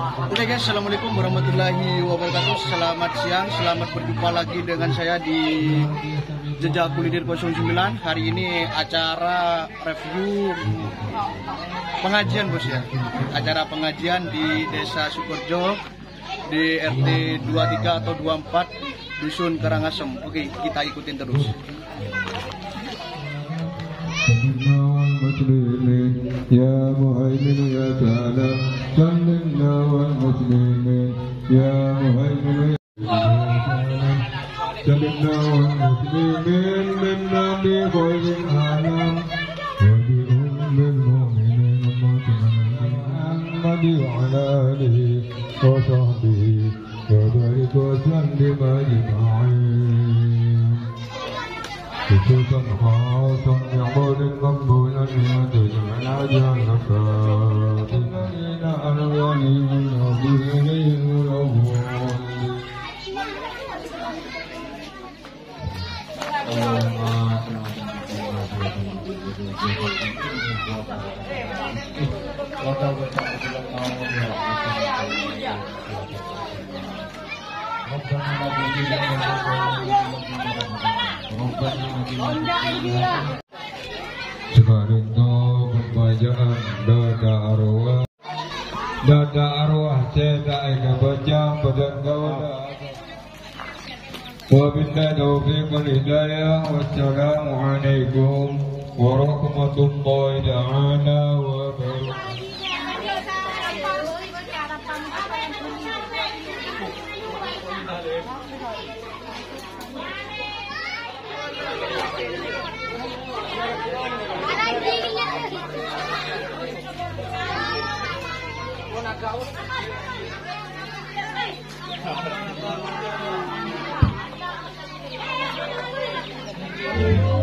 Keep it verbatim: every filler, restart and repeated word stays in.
Oke guys, assalamualaikum warahmatullahi wabarakatuh. Selamat siang, selamat berjumpa lagi dengan saya di Jejak Kuliner nol sembilan. Hari ini acara review pengajian bos ya. Acara pengajian di Desa Sukorejo di R T dua puluh tiga atau dua puluh empat Dusun Karangasem. Oke, kita ikutin terus. Ya Muhaimin ya Salam Sallinna wal muslimin Ya Muhaimin ya Salam Sallinna wal muslimin Minna bi khairil alam Wa bi ummil mu'minin Muhammadi wa ala alihi wa sahbihi Wa barik wa sallim ajma'in Khususan khasan ya'budin maqbulan ya tujman ajal nakat Inna arwani al-abdini al-awwal Sekarang itu pembacaan dada arwah Dada arwah cetak eka baca badan kawada Wabillahi taufiq wal hidayah Wassalamu alaikum warahmatullahi ta'ala wabarakatuh. Thank you.